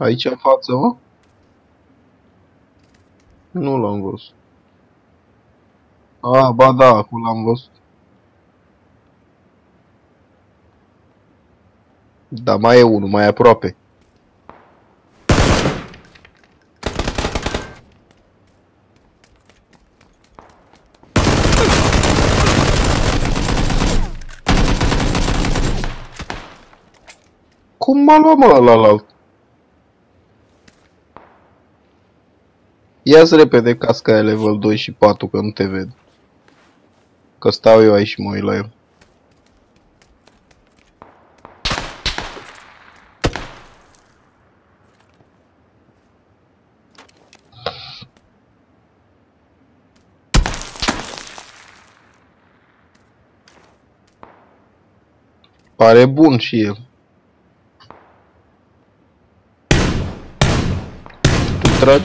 Aici în față, mă? Nu l-am văzut. Ah, ba da, acum l-am văzut. Dar mai e unul, mai aproape. Cum m-a luat, mă, la alt? Ia-ți repede casca aia level 2 și 4, că nu te ved. Că stau eu aici și mă uit la el. Pare bun și el. Tu tragi?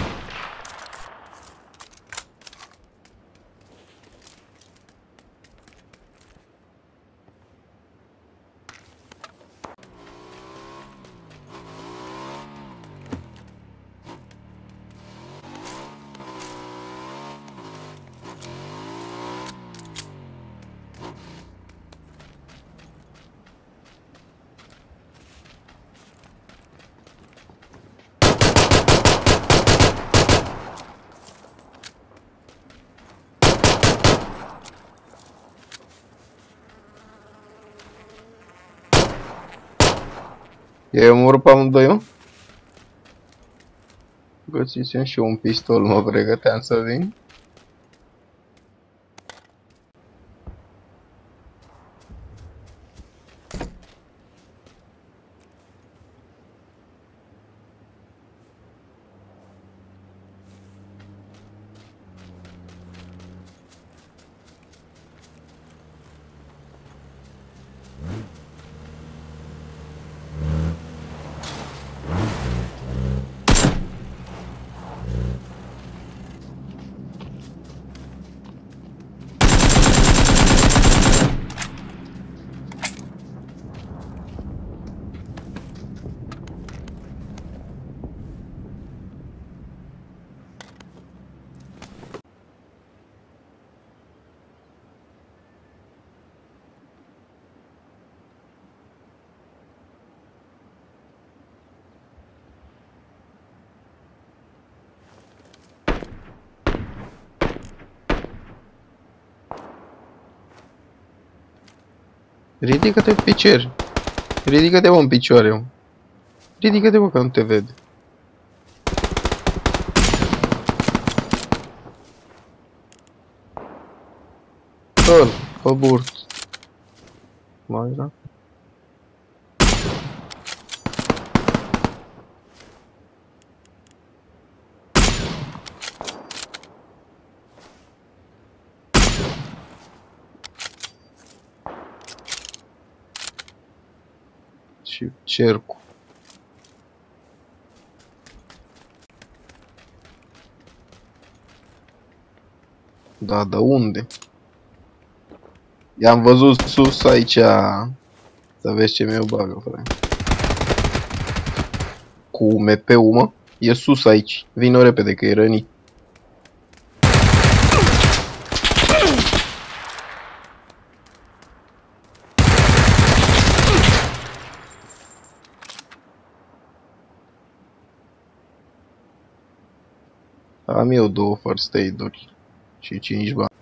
I-ai omorât pe amândoi, mă? Găsisem și eu un pistol, mă pregăteam să vin. Ridică-te pe cer. Ridică-te, mă, în picioare, mă. Ridică-te, mă, că nu te ved. Îl, pe burt. Mai era? Și cercul. Da, de unde? I-am văzut sus aici. Să vezi ce mi-o bagă, frate. Cu MP-ul, mă? E sus aici. Vino repede, că e rănit. Am eu 2 first aid-uri și 5 bani.